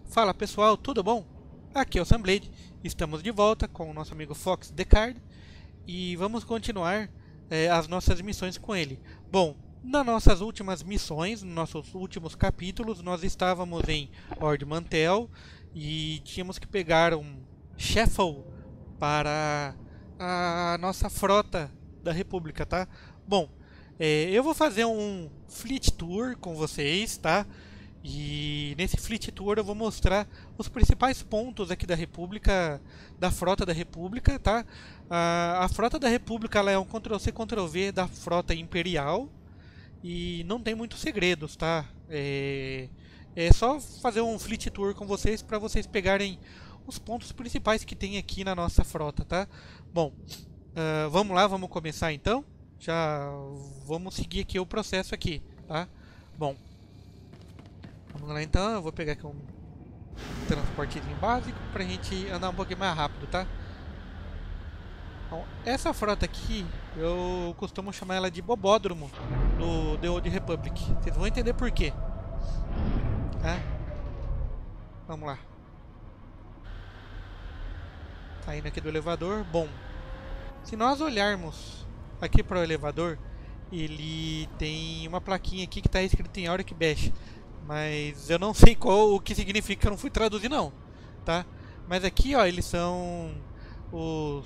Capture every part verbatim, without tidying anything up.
Fala pessoal, tudo bom? Aqui é o Sunblade, estamos de volta com o nosso amigo Fox The Card e vamos continuar é, as nossas missões com ele. Bom, nas nossas últimas missões, nos nossos últimos capítulos, nós estávamos em Ord Mantell e tínhamos que pegar um Shuffle para a nossa frota da República, tá? Bom, é, eu vou fazer um Fleet Tour com vocês, tá? E nesse Fleet Tour eu vou mostrar os principais pontos aqui da República, da frota da República, tá? A, a frota da República ela é um control C, control V da frota Imperial e não tem muitos segredos, tá? É, é só fazer um Fleet Tour com vocês para vocês pegarem os pontos principais que tem aqui na nossa frota, tá? Bom, uh, vamos lá, vamos começar então. Já vamos seguir aqui o processo aqui, tá? Bom. Vamos lá então, eu vou pegar aqui um transportezinho básico pra gente andar um pouquinho mais rápido, tá? Bom, essa frota aqui, eu costumo chamar ela de Bobódromo do The Old Republic. Vocês vão entender por quê. Tá? Vamos lá. Saindo aqui do elevador. Bom, se nós olharmos aqui para o elevador, ele tem uma plaquinha aqui que está escrito em Auric Bash. Mas eu não sei qual o que significa, eu não fui traduzir não, tá? Mas aqui, ó, eles são os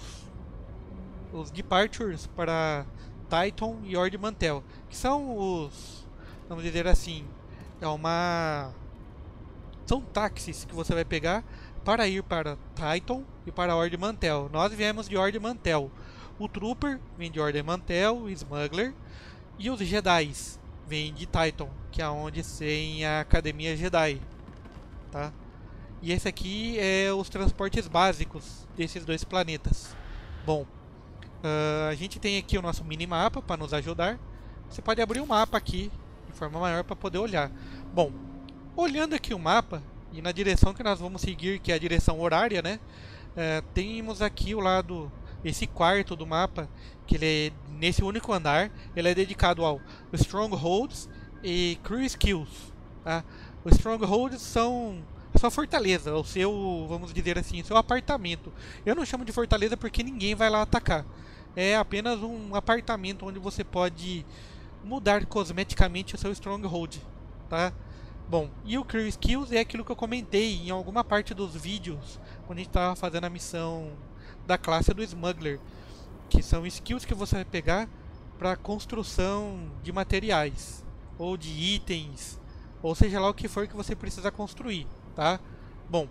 os departures para Titan e Ord Mantell, que são os, vamos dizer assim, é uma são táxis que você vai pegar para ir para Titan e para Ord Mantell. Nós viemos de Ord Mantell. O Trooper vem de Ord Mantell, o Smuggler e os Jedis vem de Titan, que é onde tem a Academia Jedi, tá? E esse aqui é os transportes básicos desses dois planetas. Bom, uh, a gente tem aqui o nosso minimapa para nos ajudar. Você pode abrir o mapa aqui de forma maior para poder olhar. Bom, olhando aqui o mapa e na direção que nós vamos seguir, que é a direção horária, né? Uh, temos aqui o lado, esse quarto do mapa, que ele é nesse único andar, ele é dedicado ao Strongholds e Crew Skills, tá? Os Strongholds são a sua fortaleza, o seu, vamos dizer assim, o seu apartamento. Eu não chamo de fortaleza porque ninguém vai lá atacar. É apenas um apartamento onde você pode mudar cosmeticamente o seu Stronghold, tá? Bom, e o Crew Skills é aquilo que eu comentei em alguma parte dos vídeos quando a gente estava fazendo a missão da classe do Smuggler, que são skills que você vai pegar para construção de materiais ou de itens, ou seja lá o que for que você precisa construir, tá? Bom,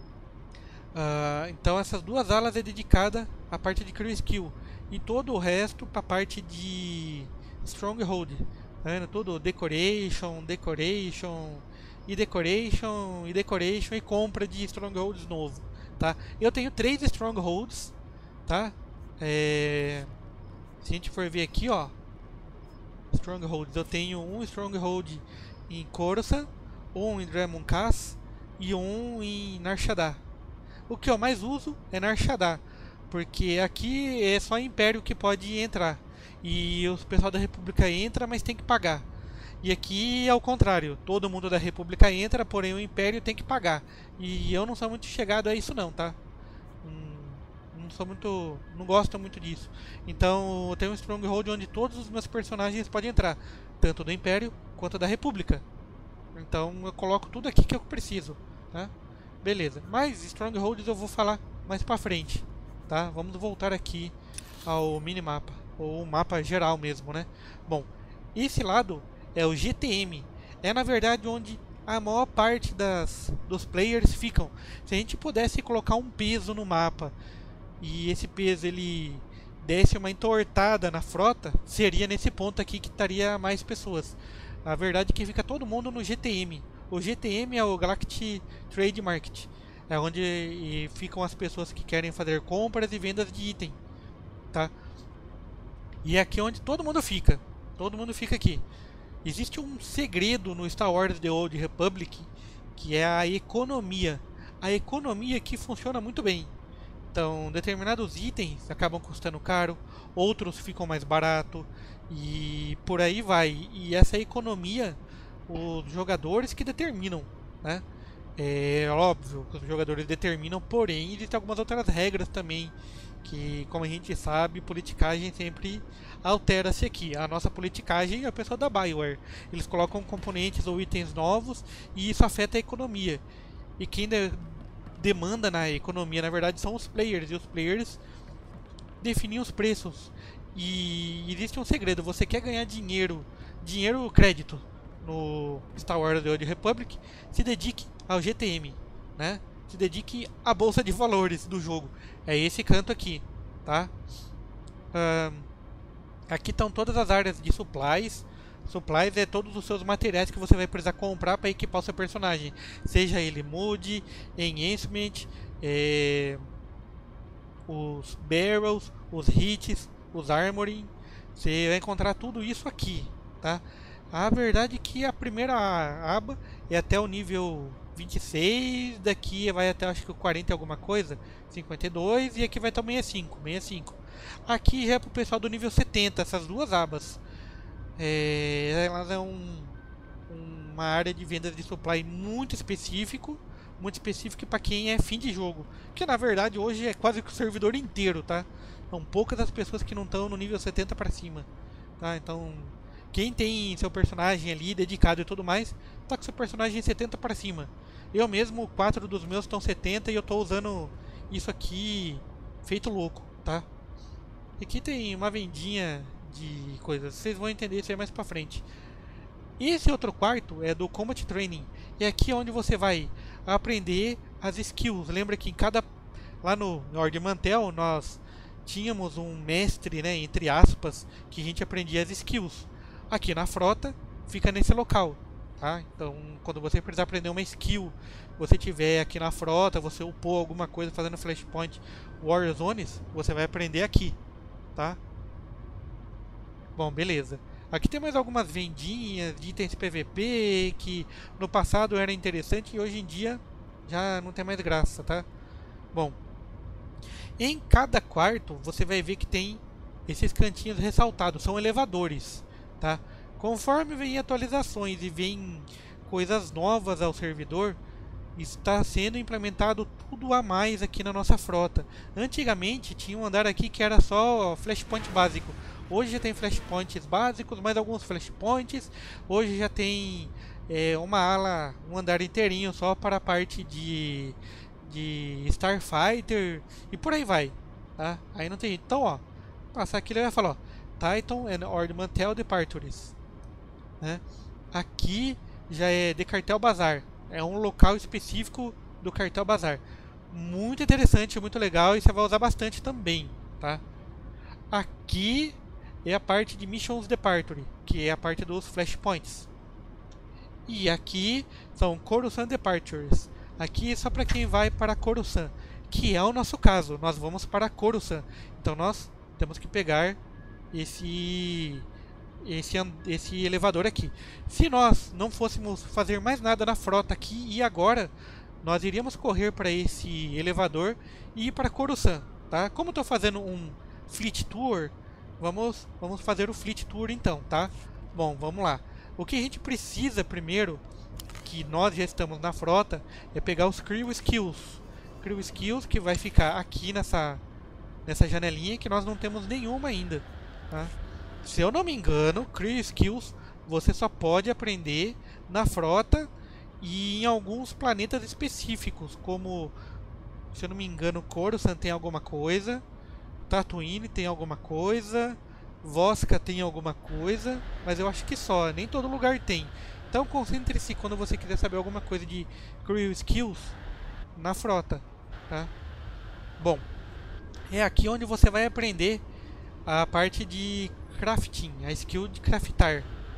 uh, então essas duas alas é dedicada à parte de Crew Skill e todo o resto para a parte de Stronghold, tá vendo? Tudo Decoration, Decoration e Decoration e Decoration e compra de Strongholds novo, tá? Eu tenho três Strongholds, tá? É... Se a gente for ver aqui, ó, Strongholds, eu tenho um Stronghold em Coruscant, um em Dremon Cass e um em Nar Shaddaa. O que eu mais uso é Nar Shaddaa, porque aqui é só Império que pode entrar e o pessoal da República entra, mas tem que pagar. E aqui é o contrário, todo mundo da República entra, porém o Império tem que pagar. E eu não sou muito chegado a isso não, tá? Não sou muito, não gosto muito disso. Então eu tenho um Stronghold onde todos os meus personagens podem entrar, tanto do Império quanto da República. Então eu coloco tudo aqui que eu preciso, tá? Beleza. Mas Strongholds eu vou falar mais pra frente, tá? Vamos voltar aqui ao minimapa, ou o mapa geral mesmo, né? Bom, esse lado é o G T M. É na verdade onde a maior parte das, dos players ficam. Se a gente pudesse colocar um peso no mapa e esse peso ele desse uma entortada na frota, seria nesse ponto aqui que estaria mais pessoas. A verdade é que fica todo mundo no G T M. O G T M é o Galactic Trade Market, é onde ficam as pessoas que querem fazer compras e vendas de item, tá? E é aqui onde todo mundo fica. Todo mundo fica aqui. Existe um segredo no Star Wars The Old Republic, que é a economia. A economia aqui funciona muito bem. Então, determinados itens acabam custando caro, outros ficam mais barato e por aí vai. E essa economia, os jogadores que determinam, né? É óbvio que os jogadores determinam, porém existem algumas outras regras também que, como a gente sabe, politicagem sempre altera-se aqui. A nossa politicagem é a pessoa da Bioware. Eles colocam componentes ou itens novos e isso afeta a economia. E quem de demanda na economia, na verdade, são os players. E os players definem os preços. E existe um segredo: você quer ganhar dinheiro, dinheiro crédito no Star Wars The Old Republic, se dedique ao G T M, né? Se dedique à bolsa de valores do jogo. É esse canto aqui, tá? Um, aqui estão todas as áreas de supplies. Supplies é todos os seus materiais que você vai precisar comprar para equipar o seu personagem, seja ele mood, enhancement, é, os barrels, os hits, os armoring. Você vai encontrar tudo isso aqui, tá? A verdade é que a primeira aba é até o nível vinte e seis, daqui vai até acho que o quarenta e alguma coisa, cinquenta e dois, e aqui vai estar o sessenta e cinco, sessenta e cinco. Aqui já é para o pessoal do nível setenta, essas duas abas. É, elas é um, uma área de vendas de supply muito específico, muito específico para quem é fim de jogo, que na verdade hoje é quase que o servidor inteiro, tá? São poucas as pessoas que não estão no nível setenta para cima, tá? Então, quem tem seu personagem ali dedicado e tudo mais, tá com seu personagem setenta para cima. Eu mesmo, quatro dos meus estão setenta e eu tô usando isso aqui feito louco, tá? Aqui tem uma vendinha de coisas, vocês vão entender isso aí mais pra frente. Esse outro quarto é do Combat Training. É aqui onde você vai aprender as skills. Lembra que em cada... lá no Ord Mantell nós tínhamos um mestre, né, entre aspas, que a gente aprendia as skills. Aqui na frota fica nesse local, tá? Então quando você precisar aprender uma skill, você tiver aqui na frota, você upou alguma coisa fazendo Flashpoint Warrior Zones, você vai aprender aqui, tá? Bom, beleza. Aqui tem mais algumas vendinhas de itens P V P que no passado era interessante e hoje em dia já não tem mais graça, tá? Bom, em cada quarto você vai ver que tem esses cantinhos ressaltados, são elevadores, tá? Conforme vem atualizações e vem coisas novas ao servidor, está sendo implementado tudo a mais aqui na nossa frota. Antigamente tinha um andar aqui que era só flashpoint básico. Hoje já tem flashpoints básicos, mais alguns flashpoints. Hoje já tem é, uma ala, um andar inteirinho só para a parte de, de Starfighter e por aí vai, tá? Aí não tem. Então, ó, passar aqui ele vai falar, ó, Titan and Ord Mantell Departures, né? Aqui já é de Cartel Bazar. É um local específico do Cartel Bazar. Muito interessante, muito legal e você vai usar bastante também, tá? Aqui é a parte de Missions Departure, que é a parte dos Flashpoints. E aqui são Coruscant Departures. Aqui é só para quem vai para Coruscant, que é o nosso caso. Nós vamos para Coruscant. Então nós temos que pegar esse... Esse, esse elevador aqui. Se nós não fôssemos fazer mais nada na frota aqui e agora, nós iríamos correr para esse elevador e ir para Coruscant, tá? Como estou fazendo um Fleet Tour, vamos, vamos fazer o Fleet Tour então, tá? Bom, vamos lá. O que a gente precisa primeiro, que nós já estamos na frota, é pegar os Crew Skills. Crew Skills que vai ficar aqui nessa, nessa janelinha que nós não temos nenhuma ainda, tá? Se eu não me engano, Crew Skills você só pode aprender na frota e em alguns planetas específicos, como, se eu não me engano, Coruscant tem alguma coisa, Tatooine tem alguma coisa, Vosca tem alguma coisa, mas eu acho que só, nem todo lugar tem. Então concentre-se quando você quiser saber alguma coisa de Crew Skills na frota, tá? Bom, é aqui onde você vai aprender a parte de crafting, a skill de craftar.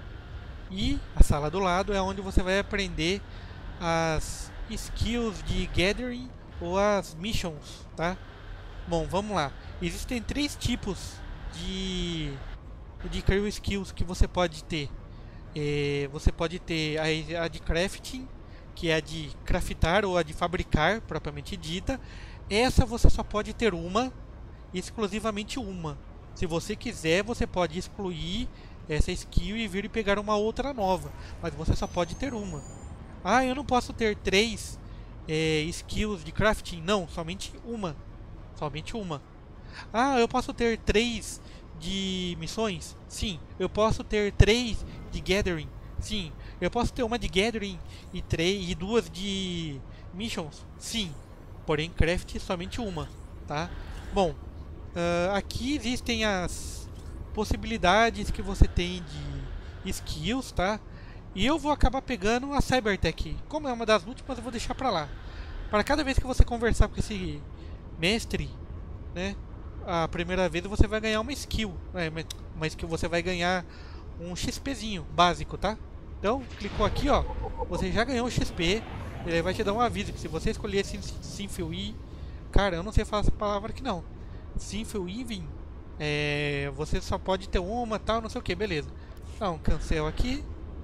E a sala do lado é onde você vai aprender as skills de gathering ou as missions, tá? Bom, vamos lá. Existem três tipos de de crew skills que você pode ter. É, você pode ter a, a de crafting, que é a de craftar ou a de fabricar, propriamente dita. Essa você só pode ter uma, exclusivamente uma. Se você quiser, você pode excluir essa skill e vir e pegar uma outra nova, mas você só pode ter uma. Ah, eu não posso ter três. é, skills de crafting? Não, somente uma. Somente uma. Ah, eu posso ter três de missões? Sim. Eu posso ter três de gathering? Sim. Eu posso ter uma de gathering e, três, e duas de missions? Sim. Porém, craft somente uma, tá? Bom, uh, aqui existem as possibilidades que você tem de skills, tá? E eu vou acabar pegando a Cybertech. Como é uma das últimas, eu vou deixar pra lá. Para cada vez que você conversar com esse mestre, né? A primeira vez você vai ganhar uma skill, né? Uma skill, você vai ganhar um XPzinho básico, tá? Então, clicou aqui, ó, você já ganhou o X P. Ele vai te dar um aviso que se você escolher Sinful, cara, eu não sei falar essa palavra aqui não. Sinful Weaving, é, você só pode ter uma, tal, não sei o que, beleza. Então, cancel aqui.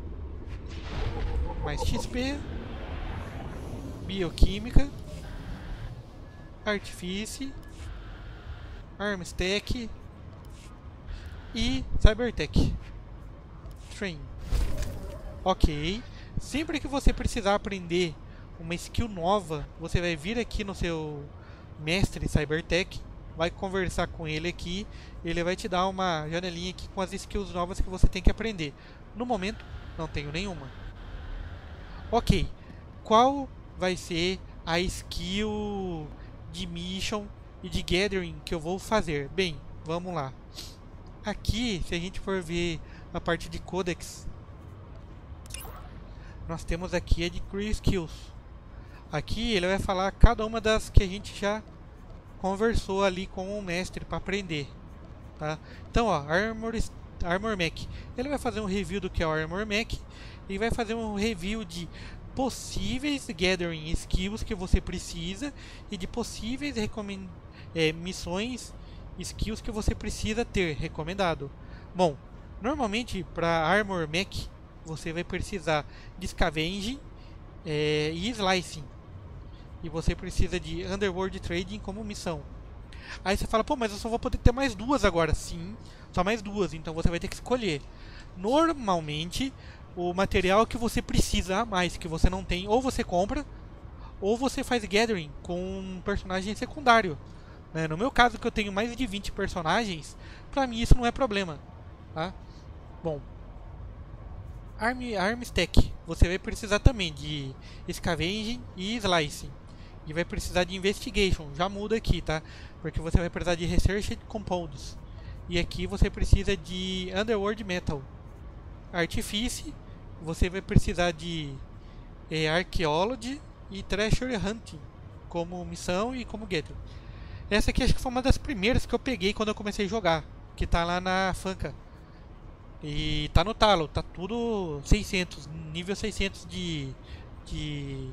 Mais X P. Bioquímica. Artifício. Armstech e Cybertech. Train. Ok. Sempre que você precisar aprender uma skill nova, você vai vir aqui no seu mestre Cybertech, vai conversar com ele aqui, ele vai te dar uma janelinha aqui com as skills novas que você tem que aprender. No momento, não tenho nenhuma. Ok. Qual vai ser a skill de mission e de gathering que eu vou fazer? Bem, vamos lá. Aqui, se a gente for ver a parte de codex, nós temos aqui a de Crew Skills. Aqui ele vai falar cada uma das que a gente já conversou ali com o mestre para aprender, tá? Então, ó, Armor, Armor Mech. Ele vai fazer um review do que é o Armor Mech e vai fazer um review de possíveis gathering skills que você precisa e de possíveis recomend é, missões, skills que você precisa ter recomendado. Bom, normalmente para Armor Mech você vai precisar de Scavenging é, e Slicing, e você precisa de Underworld Trading como missão. Aí você fala, pô, mas eu só vou poder ter mais duas agora. Sim, só mais duas, então você vai ter que escolher. Normalmente o material que você precisa a mais, que você não tem, ou você compra, ou você faz gathering com um personagem secundário, né? No meu caso, que eu tenho mais de vinte personagens, pra mim isso não é problema, tá? Bom, Arm, Armstech, você vai precisar também de Scavenging e Slicing, e vai precisar de Investigation, já muda aqui, tá? Porque você vai precisar de Research Compounds, e aqui você precisa de Underworld Metal. Artifício, você vai precisar de é, Archaeology e Treasure Hunting como missão e como gathering. Essa aqui acho que foi uma das primeiras que eu peguei quando eu comecei a jogar, que tá lá na Funka. E tá no talo, tá tudo seiscentos, nível seiscentos de de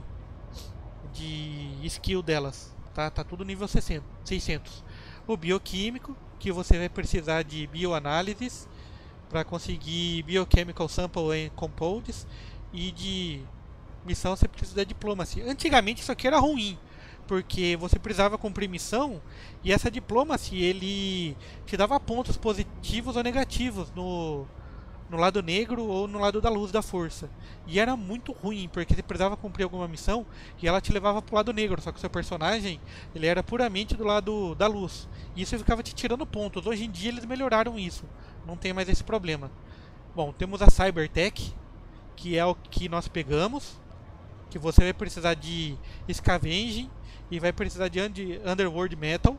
de skill delas, tá? Tá tudo nível seiscentos. O bioquímico, que você vai precisar de bioanálises para conseguir Biochemical Sample and Compounds, e de missão você precisa da Diplomacy. Antigamente isso aqui era ruim, porque você precisava cumprir missão e essa Diplomacy ele te dava pontos positivos ou negativos no, no lado negro ou no lado da luz da força. E era muito ruim, porque você precisava cumprir alguma missão e ela te levava pro lado negro, só que o seu personagem ele era puramente do lado da luz. E isso ficava te tirando pontos. Hoje em dia eles melhoraram isso, não tem mais esse problema. Bom, temos a Cybertech, que é o que nós pegamos, que você vai precisar de Scavenging e vai precisar de Underworld Metal.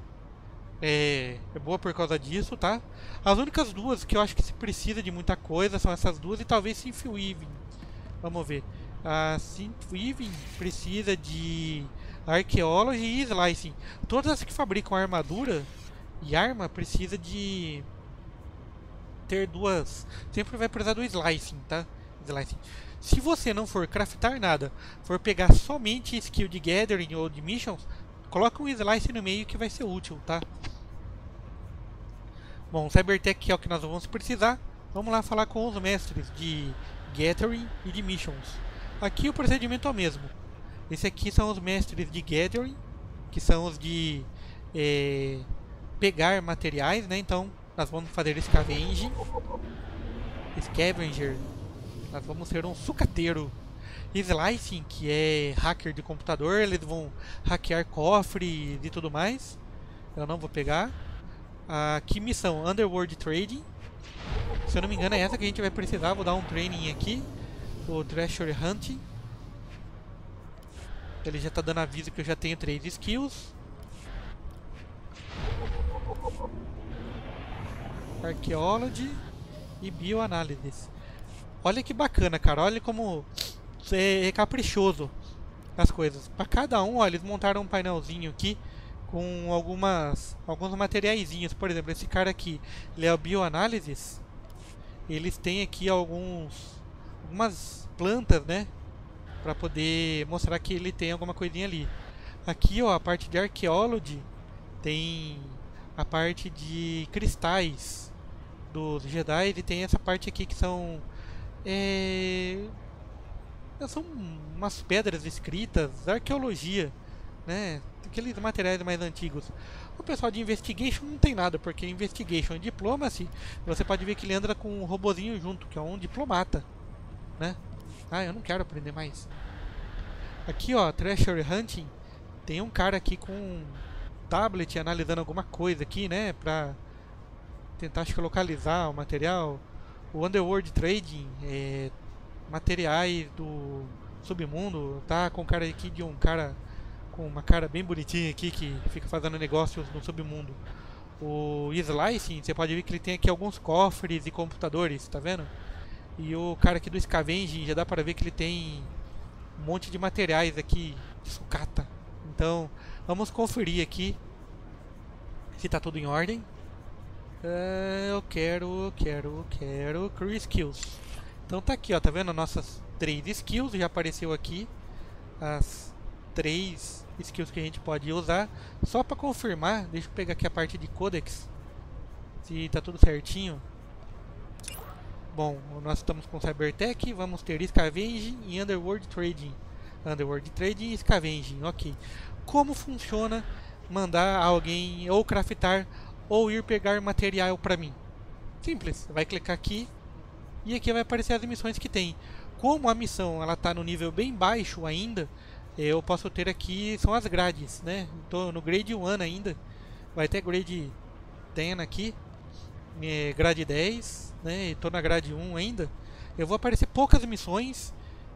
É, é boa por causa disso, tá? As únicas duas que eu acho que se precisa de muita coisa são essas duas, e talvez Sinful Weaving. Vamos ver. A Sinful Weaving precisa de Archaeology e Slicing. Todas as que fabricam armadura e arma precisa de ter duas. Sempre vai precisar do Slicing, tá? Slicing. Se você não for craftar nada, for pegar somente skill de gathering ou de missions, coloca um Slice no meio que vai ser útil, tá? Bom, Cybertech é o que nós vamos precisar. Vamos lá falar com os mestres de gathering e de missions. Aqui o procedimento é o mesmo. Esse aqui são os mestres de gathering, que são os de é, pegar materiais, né? Então nós vamos fazer Scavenging. Scavenger. Nós vamos ser um sucateiro. Slicing, que é hacker de computador, eles vão hackear cofres e tudo mais. Eu não vou pegar. Aqui missão Underworld Trading. Se eu não me engano é essa que a gente vai precisar. Vou dar um training aqui. O Treasure Hunting. Ele já está dando aviso que eu já tenho três skills. Archaeology e Bioanalysis. Olha que bacana, cara. Olha como é caprichoso as coisas. Para cada um, ó, eles montaram um painelzinho aqui com algumas alguns materiaizinhos. Por exemplo, esse cara aqui, ele é o Bioanalysis. Eles têm aqui alguns algumas plantas, né, para poder mostrar que ele tem alguma coisinha ali. Aqui, ó, a parte de Archaeology tem a parte de cristais dos Jedi, e tem essa parte aqui que são é, são umas pedras escritas, arqueologia, né, aqueles materiais mais antigos. O pessoal de Investigation não tem nada, porque Investigation e Diplomacy, você pode ver que ele anda com um robozinho junto, que é um diplomata, né? Ah, eu não quero aprender mais. Aqui, ó, Treasure Hunting, tem um cara aqui com um tablet analisando alguma coisa aqui, né, pra tentar, acho que, localizar o material. O Underworld Trading, é, materiais do submundo, tá com cara aqui de um cara com uma cara bem bonitinha aqui que fica fazendo negócios no submundo. O Slicing, você pode ver que ele tem aqui alguns cofres e computadores, tá vendo? E o cara aqui do Scavenging, já dá para ver que ele tem um monte de materiais aqui de sucata. Então, vamos conferir aqui se está tudo em ordem. Uh, eu quero, eu quero, eu quero Crew Skills. Então tá aqui, ó, tá vendo nossas três skills, já apareceu aqui as três skills que a gente pode usar. Só para confirmar, deixa eu pegar aqui a parte de Codex, se tá tudo certinho. Bom, nós estamos com Cybertech, vamos ter Scavenging e Underworld Trading. Underworld Trading e Scavenging, ok. Como funciona mandar alguém ou craftar ou ir pegar material para mim? Simples, vai clicar aqui e aqui vai aparecer as missões que tem. Como a missão ela está no nível bem baixo ainda, eu posso ter aqui, são as grades, né? Estou no grade um ainda, vai ter grade dez aqui, é, grade dez, né? Estou na grade um ainda. Eu vou aparecer poucas missões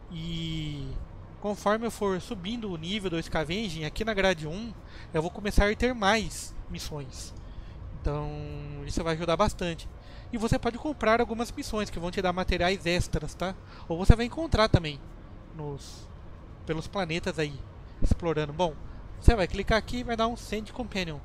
e conforme eu for subindo o nível do Scavenging, aqui na grade um, eu vou começar a ter mais missões. Então, isso vai ajudar bastante. E você pode comprar algumas missões que vão te dar materiais extras, tá? Ou você vai encontrar também nos, pelos planetas aí, explorando. Bom, você vai clicar aqui e vai dar um Send Companion.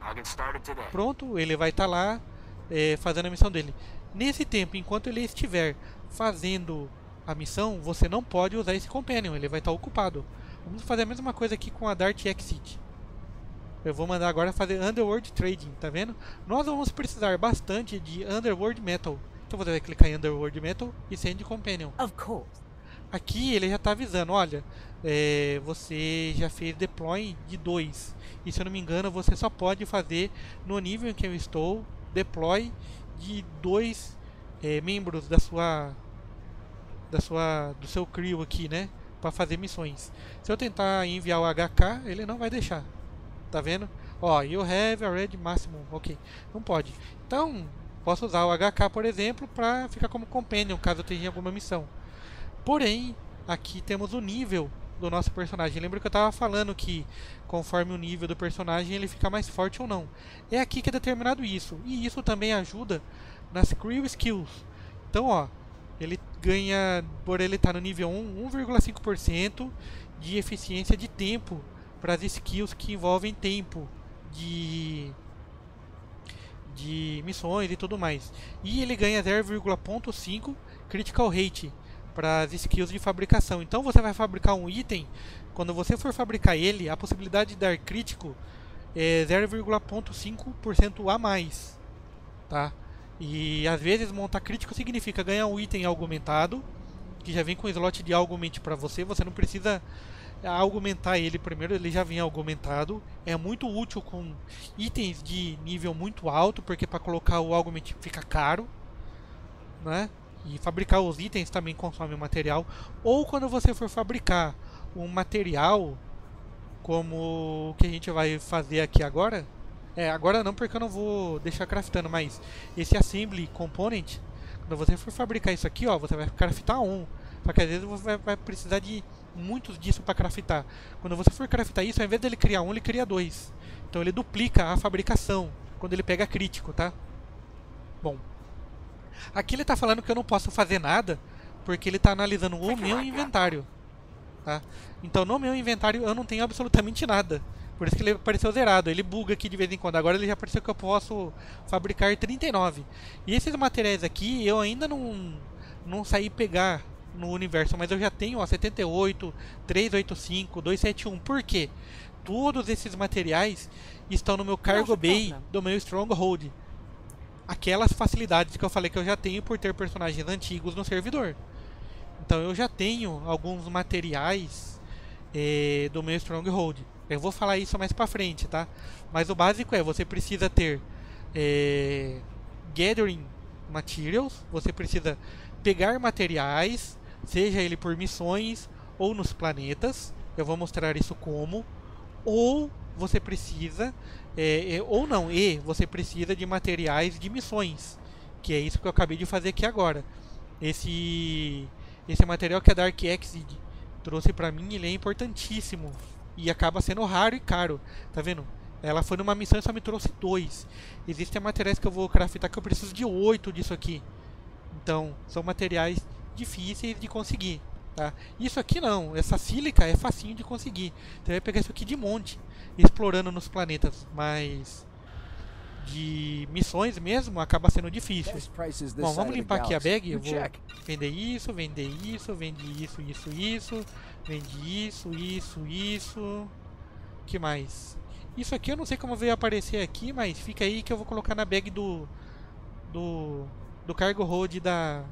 Pronto, ele vai estar tá lá é, fazendo a missão dele. Nesse tempo, enquanto ele estiver fazendo a missão, você não pode usar esse Companion, ele vai estar tá ocupado. Vamos fazer a mesma coisa aqui com a Dart Exit. Eu vou mandar agora fazer Underworld Trading, tá vendo? Nós vamos precisar bastante de Underworld Metal. Então você vai clicar em Underworld Metal e Send Companion. Of course. Aqui ele já está avisando, olha, é, você já fez deploy de dois. E se eu não me engano, você só pode fazer no nível em que eu estou, deploy de dois é, membros da sua, da sua, do seu crew aqui, né? Para fazer missões. Se eu tentar enviar o H K, ele não vai deixar. Tá vendo? Ó, you have already maximum. Ok, não pode. Então, posso usar o H K, por exemplo, para ficar como companion, caso eu tenha alguma missão. Porém, aqui temos o nível do nosso personagem. Lembra que eu estava falando que conforme o nível do personagem ele fica mais forte ou não. É aqui que é determinado isso. E isso também ajuda nas Crew Skills. Então, ó, ele ganha, por ele estar no nível um, um vírgula cinco por cento de eficiência de tempo para as skills que envolvem tempo de, de missões e tudo mais. E ele ganha zero vírgula cinco Critical Rate para as skills de fabricação. Então você vai fabricar um item, quando você for fabricar ele, a possibilidade de dar crítico é zero vírgula cinco por cento a mais, tá? E às vezes montar crítico significa ganhar um item augmentado, que já vem com slot de augment para você, você não precisa augmentar ele primeiro, ele já vem augmentado. É muito útil com itens de nível muito alto, porque para colocar o augment fica caro, né? E fabricar os itens também consome material. Ou quando você for fabricar um material, como o que a gente vai fazer aqui agora. É, agora não, porque eu não vou deixar craftando, mas esse Assembly Component, quando você for fabricar isso aqui, ó, você vai craftar um. Só que às vezes você vai, vai precisar de muitos disso para craftar. Quando você for craftar isso, ao invés dele criar um, ele cria dois. Então ele duplica a fabricação quando ele pega crítico, tá? Bom, aqui ele está falando que eu não posso fazer nada porque ele está analisando o meu inventário, tá? Então no meu inventário eu não tenho absolutamente nada. Por isso que ele apareceu zerado. Ele buga aqui de vez em quando. Agora ele já apareceu que eu posso fabricar trinta e nove. E esses materiais aqui eu ainda não, não saí pegar no universo, mas eu já tenho ó, setenta e oito, trezentos e oitenta e cinco, duzentos e setenta e um. Por quê? Todos esses materiais estão no meu Cargo Bay do meu Stronghold. Aquelas facilidades que eu falei que eu já tenho por ter personagens antigos no servidor. Então eu já tenho alguns materiais é, do meu Stronghold. Eu vou falar isso mais pra frente, tá? Mas o básico é, você precisa ter é, Gathering Materials, você precisa pegar materiais, seja ele por missões ou nos planetas. Eu vou mostrar isso como. Ou você precisa, é, é, ou não, e você precisa de materiais de missões, que é isso que eu acabei de fazer aqui agora. Esse, esse material que a Dark Exit trouxe pra mim, ele é importantíssimo e acaba sendo raro e caro, tá vendo? Ela foi numa missão e só me trouxe dois. Existem materiais que eu vou craftar que eu preciso de oito disso aqui. Então, são materiais difíceis de conseguir. Tá? Isso aqui não, essa sílica é facinho de conseguir. Você vai pegar isso aqui de monte, explorando nos planetas, mas de missões mesmo acaba sendo difícil. Bom, vamos limpar aqui a bag. Eu vou vender isso, vender isso, vende isso, isso, isso, vende isso, isso, isso. Que mais? Isso aqui eu não sei como veio aparecer aqui, mas fica aí que eu vou colocar na bag do do, do Cargo Hold da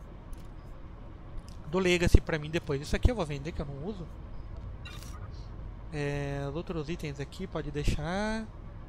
do Legacy pra mim depois. Isso aqui eu vou vender, que eu não uso. É, os outros itens aqui pode deixar.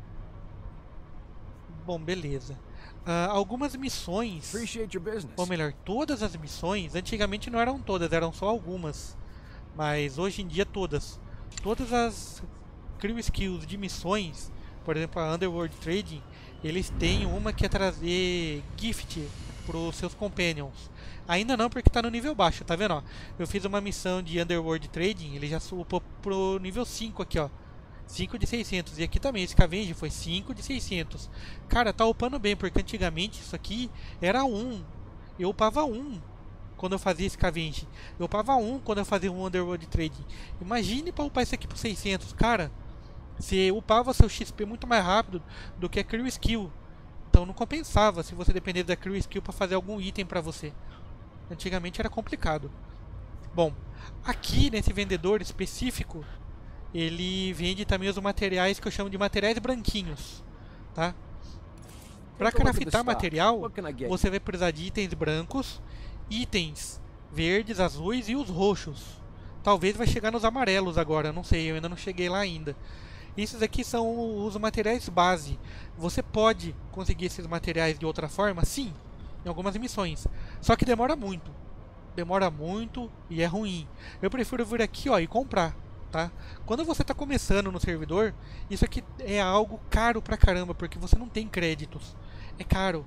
Bom, beleza. Uh, algumas missões, ou melhor, todas as missões, antigamente não eram todas, eram só algumas. Mas hoje em dia todas. Todas as Crew Skills de missões, por exemplo a Underworld Trading, eles têm uma que é trazer gift para os seus companions. Ainda não, porque está no nível baixo, tá vendo? Ó, eu fiz uma missão de Underworld Trading, ele já upou pro nível cinco aqui, ó. cinco de seiscentos. E aqui também, esse Scavenge foi cinco de seiscentos. Cara, tá upando bem, porque antigamente isso aqui era um. Eu upava um quando eu fazia Scavenge. Eu upava um quando eu fazia um Underworld Trading. Imagine para upar isso aqui pro seiscentos, cara. Você upava seu X P muito mais rápido do que a Crew Skill. Então não compensava se você dependesse da Crew Skill para fazer algum item para você. Antigamente era complicado. Bom, aqui nesse vendedor específico, ele vende também os materiais que eu chamo de materiais branquinhos, tá? Para craftar material, você vai precisar de itens brancos, itens verdes, azuis e os roxos. Talvez vai chegar nos amarelos agora, não sei, eu ainda não cheguei lá ainda. Esses aqui são os materiais base. Você pode conseguir esses materiais de outra forma? Sim, em algumas missões. Só que demora muito. Demora muito e é ruim. Eu prefiro vir aqui, ó, e comprar, tá? Quando você está começando no servidor, isso aqui é algo caro pra caramba, porque você não tem créditos. É caro.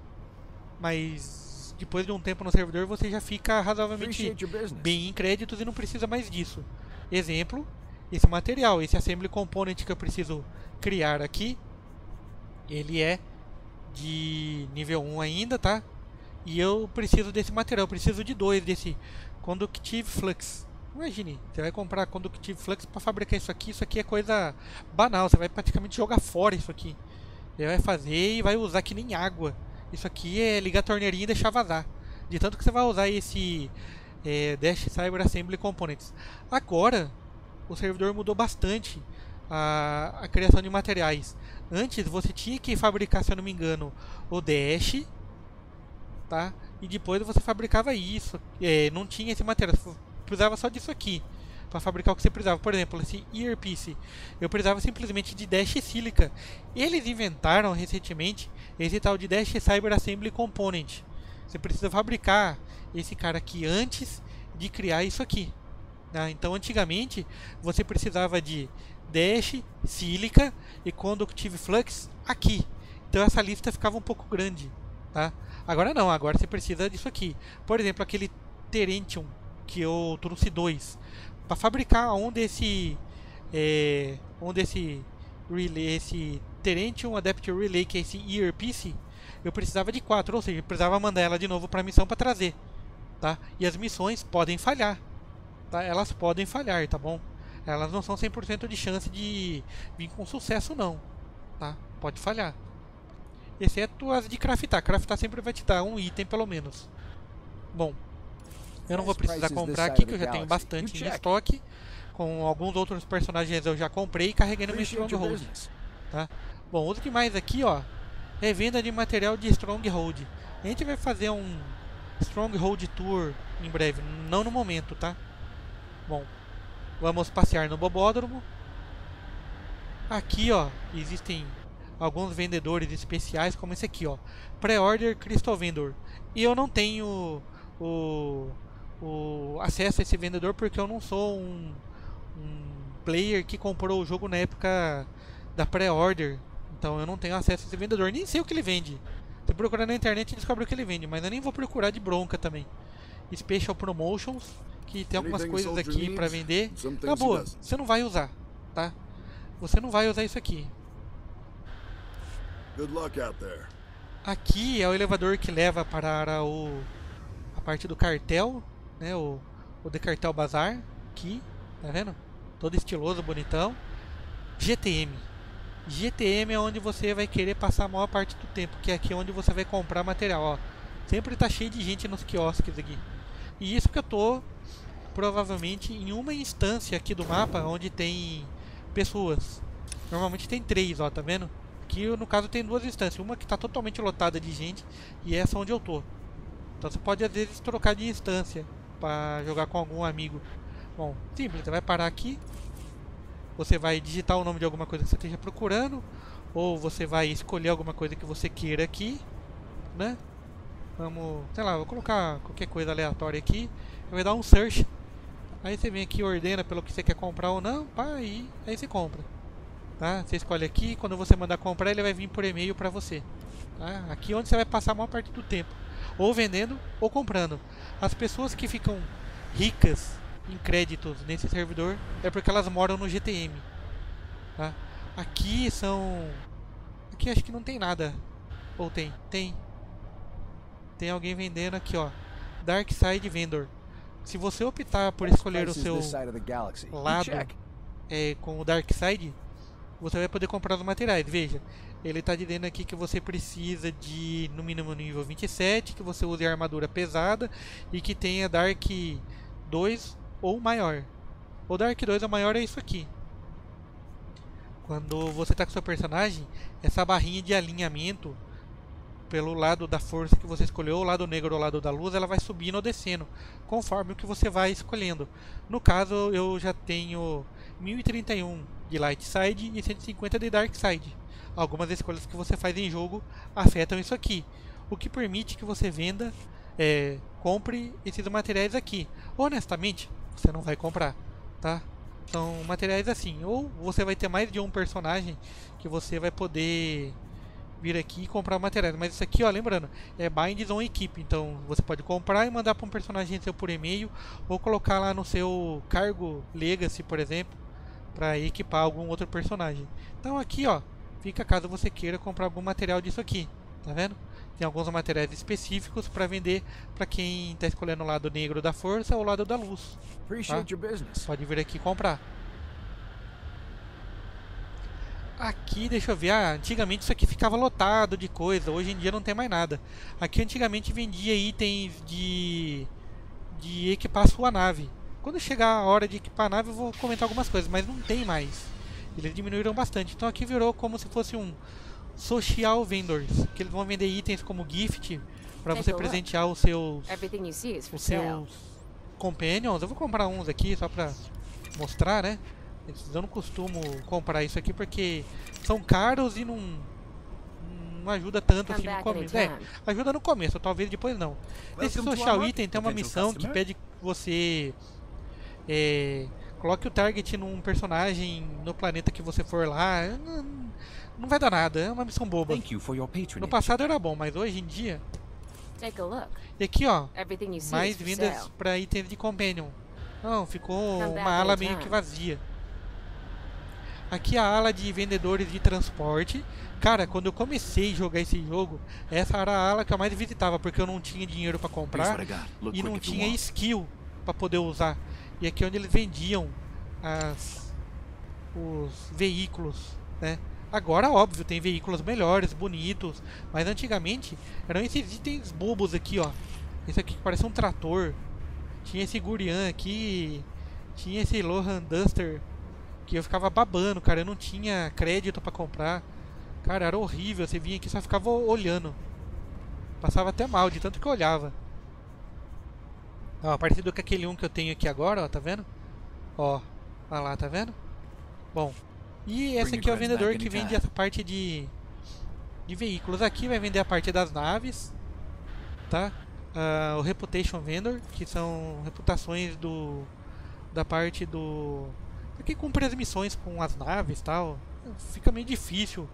Mas depois de um tempo no servidor, você já fica razoavelmente bem em créditos e não precisa mais disso. Exemplo, esse material, esse Assembly Component que eu preciso criar aqui, ele é de nível um ainda, tá? E eu preciso desse material, eu preciso de dois desse Conductive Flux. Imagine, você vai comprar Conductive Flux para fabricar isso aqui, isso aqui é coisa banal, você vai praticamente jogar fora isso aqui. Você vai fazer e vai usar que nem água. Isso aqui é ligar a torneirinha e deixar vazar. De tanto que você vai usar esse é, Dash Cyber Assembly Components. Agora, o servidor mudou bastante a, a criação de materiais. Antes você tinha que fabricar, se eu não me engano, o Dash, tá? E depois você fabricava isso. É, não tinha esse material, você precisava só disso aqui para fabricar o que você precisava. Por exemplo, esse Earpiece, eu precisava simplesmente de Dash Silica. Eles inventaram recentemente esse tal de Dash Cyber Assembly Component, Você precisa fabricar esse cara aqui antes de criar isso aqui. Tá? Então, antigamente, você precisava de Dash, Silica e Conductive Flux aqui. Então, essa lista ficava um pouco grande. Tá? Agora não, agora você precisa disso aqui. Por exemplo, aquele Terentium que eu trouxe dois. Para fabricar um desse, é, um desse relay, esse Terentium Adaptive Relay, que é esse Earpiece, eu precisava de quatro, ou seja, eu precisava mandar ela de novo para a missão para trazer. Tá? E as missões podem falhar. Tá? Elas podem falhar, tá bom? Elas não são cem por cento de chance de vir com sucesso, não. Tá? Pode falhar. Exceto as de craftar. Craftar sempre vai te dar um item, pelo menos. Bom, eu não vou precisar comprar aqui, que eu já tenho bastante em estoque. Com alguns outros personagens eu já comprei e carreguei no meu Stronghold. Tá? Bom, outro que mais aqui, ó, é venda de material de Stronghold. A gente vai fazer um Stronghold Tour em breve, não no momento, tá? Bom, vamos passear no Bobódromo. Aqui, ó, existem alguns vendedores especiais, como esse aqui, ó, Pre-Order Crystal Vendor. E eu não tenho o, o acesso a esse vendedor porque eu não sou um, um player que comprou o jogo na época da Pre-Order. Então eu não tenho acesso a esse vendedor, nem sei o que ele vende. Se procurar na internet descobre o que ele vende, mas eu nem vou procurar de bronca também. Special Promotions, que tem algumas coisas aqui pra vender. Na boa, você não vai usar, tá? Você não vai usar isso aqui. Aqui é o elevador que leva para o, a parte do cartel, né? O, o The Cartel Bazaar, aqui, tá vendo? Todo estiloso, bonitão. G T M. G T M é onde você vai querer passar a maior parte do tempo, que é aqui onde você vai comprar material, ó. Sempre tá cheio de gente nos quiosques aqui. E isso que eu tô provavelmente em uma instância aqui do mapa onde tem pessoas. Normalmente tem três, ó, tá vendo? Aqui no caso tem duas instâncias, uma que tá totalmente lotada de gente e essa onde eu tô. Então você pode às vezes trocar de instância para jogar com algum amigo. Bom, simples, você vai parar aqui. Você vai digitar o nome de alguma coisa que você esteja procurando, ou você vai escolher alguma coisa que você queira aqui, né? Vamos, sei lá, vou colocar qualquer coisa aleatória aqui. Eu vou dar um search. Aí você vem aqui e ordena pelo que você quer comprar ou não, pá, e aí você compra. Tá? Você escolhe aqui, quando você mandar comprar ele vai vir por e-mail pra você. Tá? Aqui é onde você vai passar a maior parte do tempo, ou vendendo ou comprando. As pessoas que ficam ricas em créditos nesse servidor é porque elas moram no G T M. Tá? Aqui são... Aqui acho que não tem nada. Ou tem? Tem. Tem alguém vendendo aqui, ó. Dark Side Vendor. Se você optar por escolher o seu lado é, com o Dark Side, você vai poder comprar os materiais. Veja, ele está dizendo aqui que você precisa de no mínimo nível vinte e sete, que você use armadura pesada e que tenha Dark dois ou maior. O Dark dois ou maior é isso aqui. Quando você está com seu personagem, essa barrinha de alinhamento pelo lado da força que você escolheu, o lado negro ou o lado da luz, ela vai subindo ou descendo, conforme o que você vai escolhendo. No caso, eu já tenho mil e trinta e um de Light Side e cento e cinquenta de Dark Side. Algumas escolhas que você faz em jogo afetam isso aqui, o que permite que você venda, é, compre esses materiais aqui. Honestamente, você não vai comprar, tá? São materiais assim, ou você vai ter mais de um personagem que você vai poder vir aqui e comprar materiais, mas isso aqui, ó, lembrando, é Binds on Equipe, então você pode comprar e mandar para um personagem seu por e-mail, ou colocar lá no seu cargo Legacy, por exemplo, para equipar algum outro personagem. Então aqui, ó, fica caso você queira comprar algum material disso aqui, tá vendo? Tem alguns materiais específicos para vender para quem está escolhendo o lado negro da força ou o lado da luz. Tá? Pode vir aqui e comprar. Aqui, deixa eu ver, ah, antigamente isso aqui ficava lotado de coisa, hoje em dia não tem mais nada. Aqui antigamente vendia itens de, de equipar a sua nave. Quando chegar a hora de equipar a nave eu vou comentar algumas coisas, mas não tem mais. Eles diminuíram bastante, então aqui virou como se fosse um social vendors, que eles vão vender itens como gift para você presentear os seus, os seus companions. Eu vou comprar uns aqui só para mostrar, né? Eu não costumo comprar isso aqui porque são caros e não, não ajuda tanto assim no começo. É, ajuda no começo, talvez depois não. Nesse social item tem uma missão que pede que você é, coloque o target num personagem no planeta que você for lá. Não, não vai dar nada, é uma missão boba. No passado era bom, mas hoje em dia... E aqui ó, mais vendas para itens de companion. Não, ficou uma ala meio que vazia. Aqui a ala de vendedores de transporte. Cara, quando eu comecei a jogar esse jogo, essa era a ala que eu mais visitava, porque eu não tinha dinheiro para comprar e não tinha skill para poder usar. E aqui é onde eles vendiam as, os veículos, né? Agora, óbvio, tem veículos melhores, bonitos, mas antigamente eram esses itens bobos aqui, ó. Esse aqui que parece um trator. Tinha esse Gurian aqui, tinha esse Lohan Duster, que eu ficava babando, cara, eu não tinha crédito pra comprar. Cara, era horrível, você vinha aqui e só ficava olhando. Passava até mal, de tanto que eu olhava. Ó, parecido com aquele um que eu tenho aqui agora, ó, tá vendo? Ó, olha lá, tá vendo? Bom, e esse aqui é o vendedor que vende essa parte de, de veículos. Aqui vai vender a parte das naves, tá? Uh, o Reputation Vendor, que são reputações do da parte do... Aqui cumpre as missões com as naves e tal. Fica meio difícil.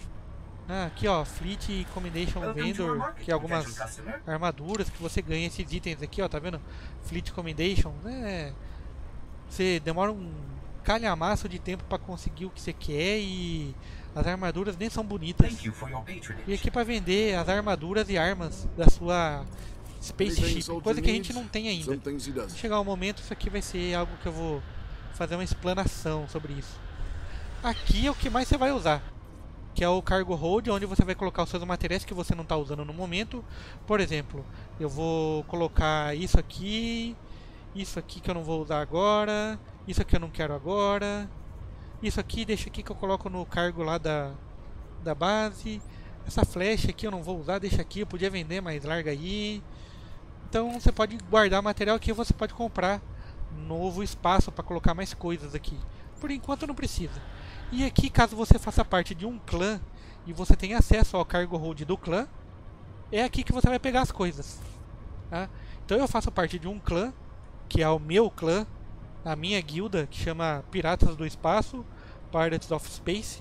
Ah, aqui ó, Fleet Commendation Vendor, que é algumas armaduras que você ganha esses itens aqui, ó, tá vendo? Fleet Commendation, né? Você demora um calhamaço de tempo pra conseguir o que você quer e as armaduras nem são bonitas. E aqui pra vender as armaduras e armas da sua Spaceship, coisa que a gente não tem ainda. Quando chegar o momento, isso aqui vai ser algo que eu vou fazer uma explanação sobre isso. Aqui é o que mais você vai usar, que é o Cargo Hold, onde você vai colocar os seus materiais que você não está usando no momento. Por exemplo, eu vou colocar isso aqui, isso aqui que eu não vou usar agora, isso aqui eu não quero agora, isso aqui deixa aqui que eu coloco no cargo lá da, da base. Essa flecha aqui eu não vou usar, deixa aqui, eu podia vender, mas larga aí. Então você pode guardar material aqui, você pode comprar novo espaço para colocar mais coisas aqui. Por enquanto não precisa. E aqui, caso você faça parte de um clã e você tenha acesso ao cargo hold do clã, é aqui que você vai pegar as coisas, tá? Então eu faço parte de um clã, que é o meu clã, a minha guilda, que chama Piratas do Espaço, Pirates of Space.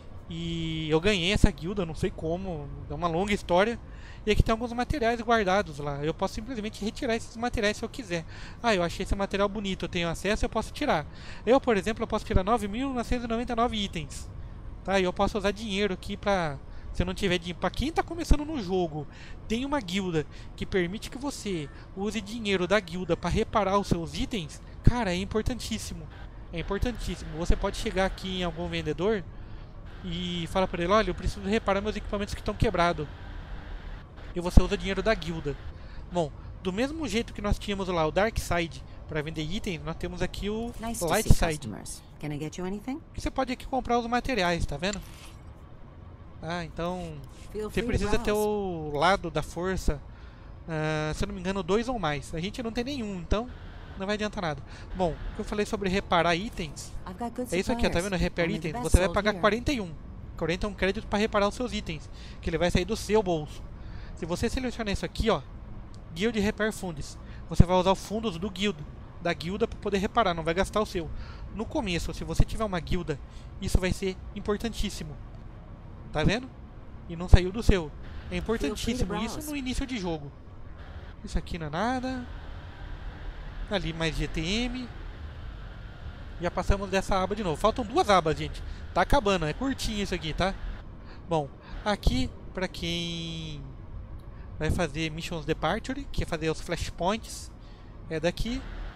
E eu ganhei essa guilda, não sei como, é uma longa história. E aqui tem alguns materiais guardados lá. Eu posso simplesmente retirar esses materiais se eu quiser. Ah, eu achei esse material bonito, eu tenho acesso, eu posso tirar. Eu, por exemplo, eu posso tirar nove mil novecentos e noventa e nove itens. Tá? E eu posso usar dinheiro aqui pra... Se eu não tiver dinheiro... Pra quem tá começando no jogo, tem uma guilda que permite que você use dinheiro da guilda pra reparar os seus itens. Cara, é importantíssimo. É importantíssimo. Você pode chegar aqui em algum vendedor e falar pra ele, olha, eu preciso reparar meus equipamentos que estão quebrados. E você usa dinheiro da guilda. Bom, do mesmo jeito que nós tínhamos lá o Dark Side para vender itens, nós temos aqui o nice Light Side. Que você pode aqui comprar os materiais, tá vendo? Ah, então você precisa ter o lado da força, uh, se eu não me engano, dois ou mais. A gente não tem nenhum, então não vai adiantar nada. Bom, o que eu falei sobre reparar itens, é isso aqui, ó, tá vendo? Repair itens, você vai pagar quarenta e um. quarenta é um crédito para reparar os seus itens, que ele vai sair do seu bolso. Se você selecionar isso aqui, ó, Guild Repair Funds, você vai usar os fundos do guild, da guilda para poder reparar, não vai gastar o seu. No começo, se você tiver uma guilda, isso vai ser importantíssimo. Tá vendo? E não saiu do seu. É importantíssimo isso no início de jogo. Isso aqui não é nada. Ali mais G T M. Já passamos dessa aba de novo. Faltam duas abas, gente. Tá acabando, é curtinho isso aqui, tá? Bom, aqui para quem vai fazer Missions Departure, que é fazer os flashpoints, é daqui.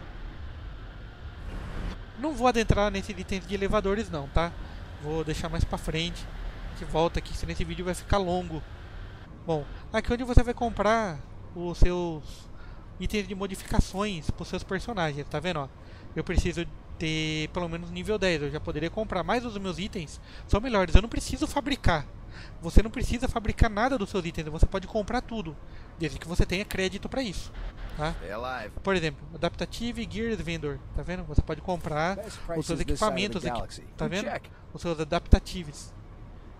Não vou adentrar nesses itens de elevadores não, tá? Vou deixar mais pra frente. Que volta aqui, senão esse vídeo vai ficar longo. Bom, aqui é onde você vai comprar os seus itens de modificações para os seus personagens, tá vendo? Ó, eu preciso ter pelo menos nível dez, eu já poderia comprar, mas os meus itens são melhores, eu não preciso fabricar. Você não precisa fabricar nada dos seus itens, você pode comprar tudo, desde que você tenha crédito para isso, tá? Por exemplo, Adaptative Gears Vendor, tá vendo? Você pode comprar os seus equipamentos aqui, tá vendo? Os seus adaptatives.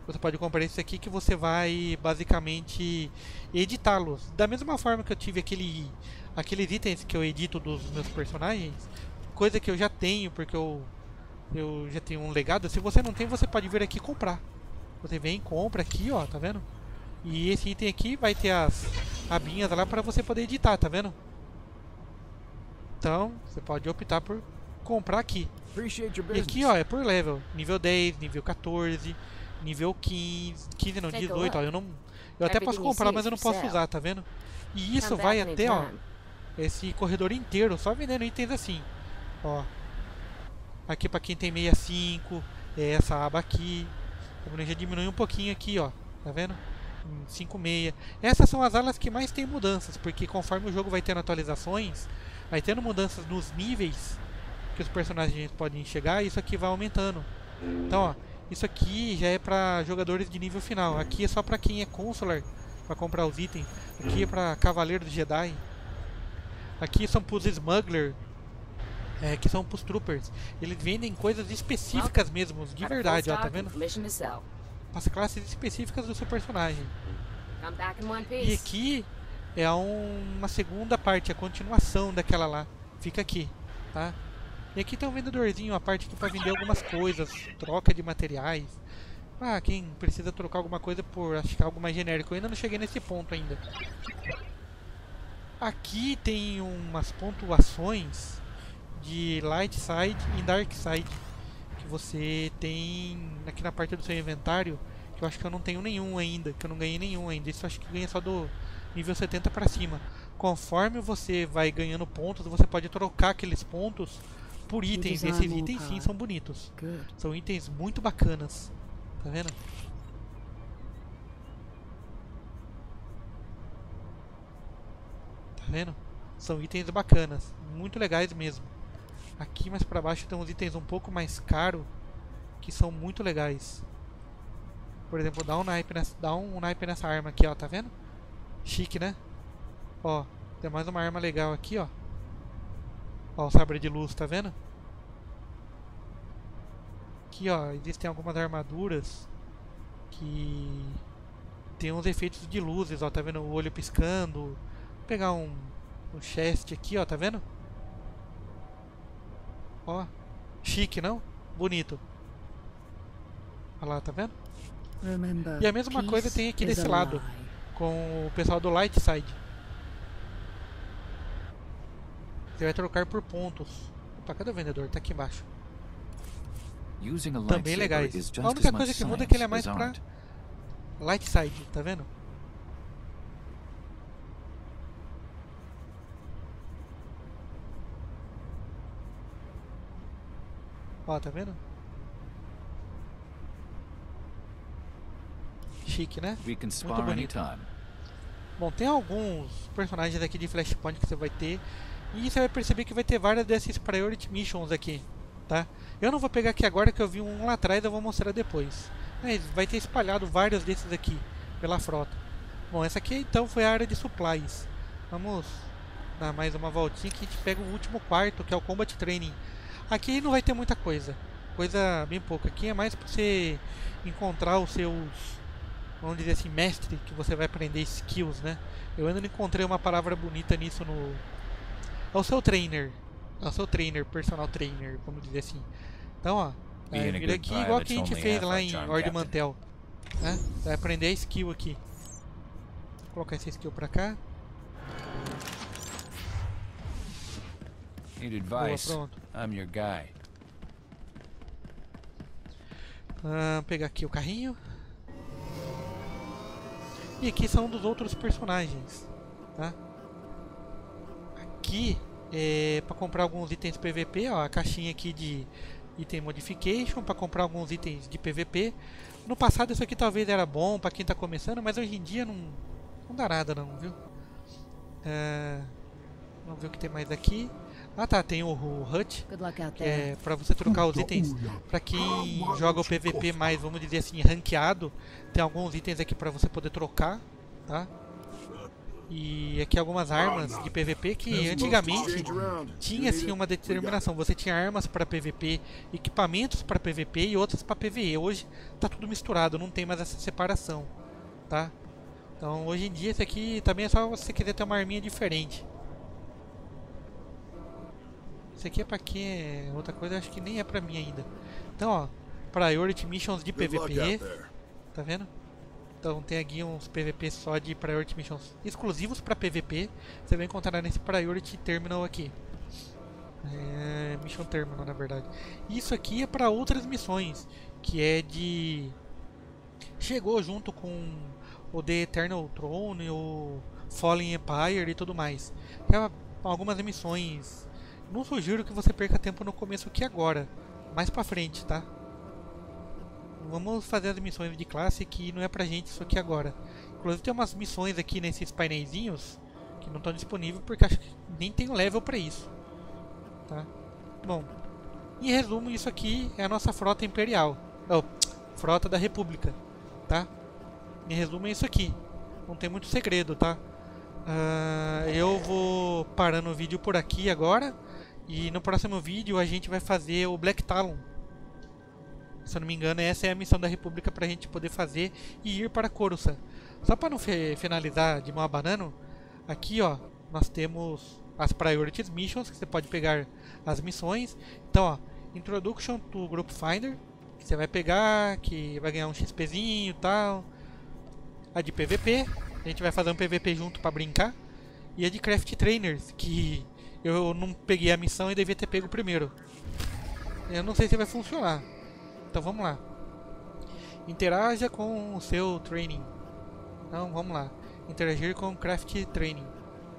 Você pode comprar esse aqui que você vai basicamente editá-los. Da mesma forma que eu tive aquele, aqueles itens que eu edito dos meus personagens, coisa que eu já tenho porque eu, eu já tenho um legado. Se você não tem, você pode vir aqui comprar. Você vem e compra aqui, ó, tá vendo? E esse item aqui vai ter as abinhas lá para você poder editar, tá vendo? Então, você pode optar por comprar aqui. E aqui, ó, é por level. Nível dez, nível quatorze, nível quinze, quinze não, dezoito, ó. Eu, não, eu até posso comprar, mas eu não posso usar, tá vendo? E isso vai até, ó, esse corredor inteiro, só vendendo itens assim. Ó. Aqui pra quem tem sessenta e cinco, é essa aba aqui. Já diminui um pouquinho aqui, ó. Tá vendo? cinco seis. Essas são as alas que mais tem mudanças, porque conforme o jogo vai tendo atualizações, vai tendo mudanças nos níveis que os personagens podem chegar, e isso aqui vai aumentando. Então, ó, isso aqui já é para jogadores de nível final. Aqui é só para quem é consular, para comprar os itens. Aqui é para Cavaleiros Jedi. Aqui são para os Smuggler, é, que são para os Troopers. Eles vendem coisas específicas mesmo, de verdade, ó, tá vendo? As classes específicas do seu personagem. E aqui é um, uma segunda parte, a continuação daquela lá. Fica aqui, tá? E aqui tem um vendedorzinho, a parte aqui para vender algumas coisas, troca de materiais. Ah, quem precisa trocar alguma coisa por, acho que algo mais genérico. Eu ainda não cheguei nesse ponto ainda. Aqui tem umas pontuações de Light Side e Dark Side que você tem aqui na parte do seu inventário, que eu acho que eu não tenho nenhum ainda, que eu não ganhei nenhum ainda. Isso eu acho que ganha só do nível setenta para cima. Conforme você vai ganhando pontos, você pode trocar aqueles pontos por itens. Esses itens sim são bonitos. São itens muito bacanas. Tá vendo? Tá vendo? São itens bacanas. Muito legais mesmo. Aqui mais pra baixo tem uns itens um pouco mais caros, que são muito legais. Por exemplo, dá um naipe nessa, dá um naipe nessa arma aqui, ó. Tá vendo? Chique, né? Ó, tem mais uma arma legal aqui, ó. Ó, o sabre de luz, tá vendo? Aqui, ó, existem algumas armaduras que tem uns efeitos de luzes, ó, tá vendo? O olho piscando. Vou pegar um, um chest aqui, ó, tá vendo? Ó, chique, não? Bonito. Olha lá, tá vendo? E a mesma coisa tem aqui desse lado, com o pessoal do Light Side. Você vai trocar por pontos. Opa, cadê o vendedor? Tá aqui embaixo. Também legais. A única coisa que muda é que ele é mais pra Light Side, tá vendo? Ó, tá vendo? Chique, né? Muito bonito. Bom, tem alguns personagens aqui de Flashpoint que você vai ter. E você vai perceber que vai ter várias dessas Priority Missions aqui, tá? Eu não vou pegar aqui agora, que eu vi um lá atrás, eu vou mostrar depois. Mas vai ter espalhado vários desses aqui pela frota. Bom, essa aqui então foi a área de supplies. Vamos dar mais uma voltinha que a gente pega o último quarto, que é o Combat Training. Aqui não vai ter muita coisa, coisa bem pouca. Aqui é mais para você encontrar os seus, vamos dizer assim, mestre, que você vai aprender skills, né? Eu ainda não encontrei uma palavra bonita nisso no... É o seu trainer, é o seu trainer, personal trainer, vamos dizer assim. Então, ó, é, vira aqui igual que a gente fez lá em Ord Mantell, né? Vai aprender a skill aqui. Vou colocar essa skill pra cá. Boa, pronto. I'm your guy. Ah, pegar aqui o carrinho. E aqui são dos outros personagens, tá? Aqui é para comprar alguns itens P V P, ó, a caixinha aqui de item modification para comprar alguns itens de P V P. No passado isso aqui talvez era bom para quem está começando, mas hoje em dia não, não dá nada não, viu? É, vamos ver o que tem mais aqui. Ah tá, tem o, o Hut, que é para você trocar os itens. Para quem joga o P V P mais, vamos dizer assim, ranqueado, tem alguns itens aqui para você poder trocar, tá? E aqui algumas armas de P V P que antigamente tinha assim uma determinação. Você tinha armas para P V P, equipamentos para P V P e outras para P V E. Hoje tá tudo misturado, não tem mais essa separação, tá? Então hoje em dia esse aqui também é só você quiser ter uma arminha diferente. Esse aqui é pra quê? Outra coisa acho que nem é pra mim ainda. Então ó, Priority Missions de P V P, tá vendo? Então tem aqui uns P V P só de Priority Missions exclusivos para P V P. Você vai encontrar nesse Priority Terminal aqui. É, Mission Terminal, na verdade. Isso aqui é para outras missões, que é de... Chegou junto com o The Eternal Throne, o Fallen Empire e tudo mais. É algumas missões. Não sugiro que você perca tempo no começo aqui agora. Mais pra frente, tá? Vamos fazer as missões de classe que não é pra gente isso aqui agora. Inclusive tem umas missões aqui nesses painéisinhos que não estão disponíveis porque acho que nem tem level pra isso, tá? Bom, em resumo, isso aqui é a nossa frota imperial, oh, frota da República, tá? Em resumo é isso aqui, não tem muito segredo, tá? Uh, eu vou parando o vídeo por aqui agora e no próximo vídeo a gente vai fazer o Black Talon. Se eu não me engano, essa é a missão da República pra gente poder fazer e ir para Coruscant. Só para não finalizar de mão banana, aqui ó, nós temos as Priorities Missions, que você pode pegar as missões. Então ó, Introduction to Group Finder, que você vai pegar, que vai ganhar um XPzinho e tal. A de P V P, a gente vai fazer um P V P junto para brincar. E a de Craft Trainers, que eu não peguei a missão e devia ter pego primeiro. Eu não sei se vai funcionar. Então vamos lá. Interaja com o seu training. Então vamos lá. Interagir com o Craft Training.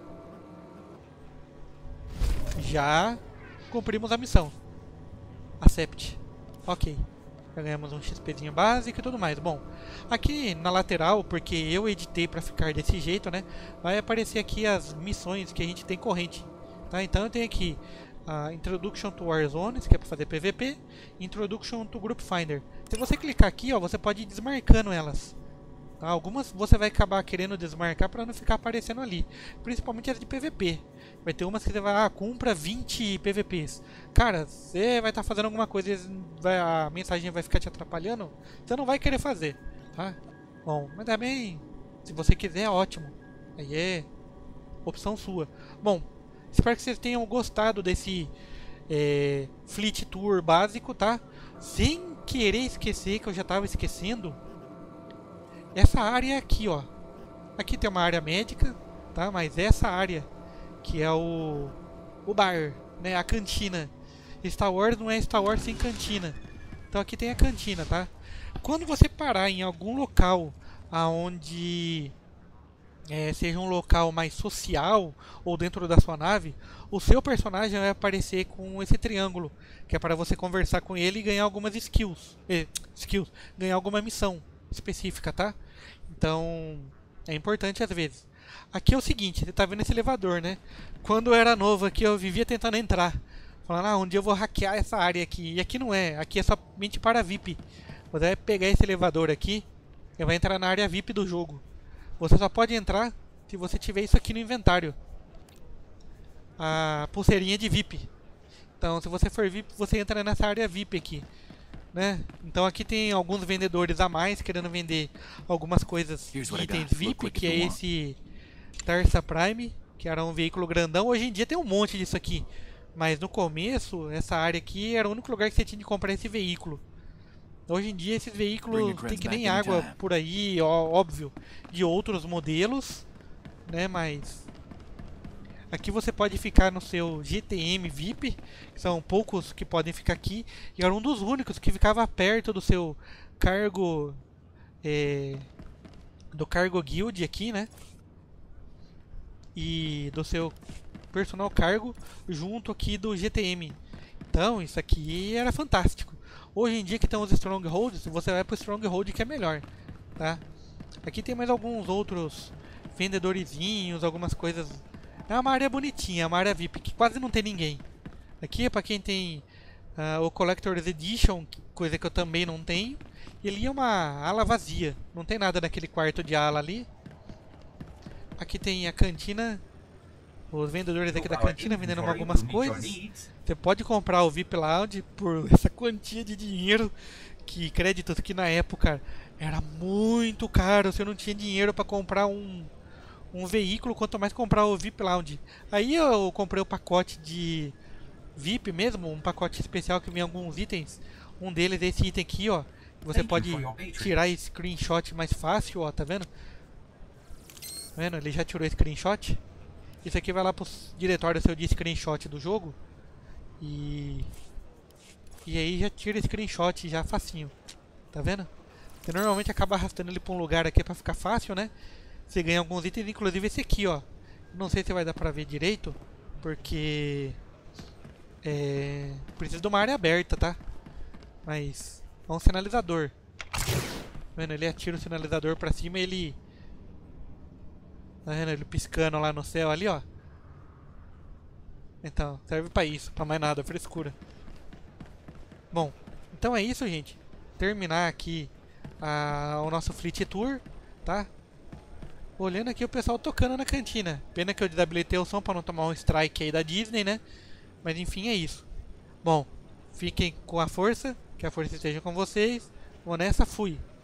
Já cumprimos a missão. Accept. Ok. Já ganhamos um XPzinho básico e tudo mais. Bom, aqui na lateral, porque eu editei para ficar desse jeito, né? Vai aparecer aqui as missões que a gente tem corrente. Tá? Então eu tenho aqui a Introduction to Warzones, que é para fazer P V P, Introduction to Group Finder. Se você clicar aqui, ó, você pode ir desmarcando elas. Tá? Algumas você vai acabar querendo desmarcar para não ficar aparecendo ali, principalmente as de P V P. Vai ter umas que você vai, ah, cumpra vinte P V Ps. Cara, você vai estar tá fazendo alguma coisa e vai, a mensagem vai ficar te atrapalhando, você não vai querer fazer, tá? Bom, mas também, se você quiser, é ótimo. Aí é opção sua. Bom, espero que vocês tenham gostado desse é, Fleet Tour básico, tá? Sem querer esquecer, que eu já estava esquecendo, essa área aqui, ó. Aqui tem uma área médica, tá? Mas essa área, que é o, o bar, né? A cantina. Star Wars não é Star Wars sem cantina. Então aqui tem a cantina, tá? Quando você parar em algum local aonde... É, seja um local mais social ou dentro da sua nave, o seu personagem vai aparecer com esse triângulo, que é para você conversar com ele e ganhar algumas skills, eh, skills, ganhar alguma missão específica, tá? Então é importante às vezes. Aqui é o seguinte, você tá vendo esse elevador, né? Quando eu era novo aqui eu vivia tentando entrar, falando, ah, um dia eu vou hackear essa área aqui, e aqui não é, aqui é somente para V I P. Você vai pegar esse elevador aqui e vai entrar na área V I P do jogo. Você só pode entrar se você tiver isso aqui no inventário. A pulseirinha de V I P. Então, se você for V I P, você entra nessa área V I P aqui, né? Então aqui tem alguns vendedores a mais querendo vender algumas coisas, itens V I P, que é esse Tarsa Prime, que era um veículo grandão. Hoje em dia tem um monte disso aqui. Mas no começo, essa área aqui era o único lugar que você tinha de comprar esse veículo. Hoje em dia esses veículos tem que nem água por aí, ó, óbvio, de outros modelos, né? Mas aqui você pode ficar no seu G T M V I P, que são poucos que podem ficar aqui, e era um dos únicos que ficava perto do seu cargo, é, do cargo guild aqui, né? E do seu personal cargo junto aqui do G T M. Então isso aqui era fantástico. Hoje em dia que tem os Strongholds, você vai para o Stronghold que é melhor, tá? Aqui tem mais alguns outros vendedorzinhos, algumas coisas. É uma área bonitinha, é uma área V I P que quase não tem ninguém. Aqui é para quem tem uh, o Collector's Edition, coisa que eu também não tenho. E ali é uma ala vazia, não tem nada naquele quarto de ala ali. aqui tem a cantina. Os vendedores aqui da cantina vendendo algumas coisas. Você pode comprar o V I P Lounge por essa quantia de dinheiro. Que créditos que na época era muito caro. Você não tinha dinheiro para comprar um, um veículo, quanto mais comprar o V I P Lounge. Aí eu comprei o pacote de V I P mesmo, um pacote especial que vem alguns itens. Um deles é esse item aqui, ó. Você pode tirar screenshot mais fácil, ó, tá vendo? Tá vendo? Ele já tirou screenshot. Isso aqui vai lá pro diretório seu de screenshot do jogo. E... E aí já tira screenshot já facinho. Tá vendo? Você normalmente acaba arrastando ele pra um lugar aqui pra ficar fácil, né? Você ganha alguns itens, inclusive esse aqui, ó. Não sei se vai dar pra ver direito, porque... É... Precisa de uma área aberta, tá? Mas... É um sinalizador. Tá vendo? Ele atira o sinalizador pra cima e ele... Tá vendo? Ele piscando lá no céu ali, ó. Então, serve pra isso, pra mais nada, frescura. Bom, então é isso, gente. Terminar aqui a, o nosso Fleet Tour, tá? Olhando aqui o pessoal tocando na cantina. Pena que eu desabilitei o som pra não tomar um strike aí da Disney, né? Mas enfim, é isso. Bom, fiquem com a força, que a força esteja com vocês. Vou nessa, fui.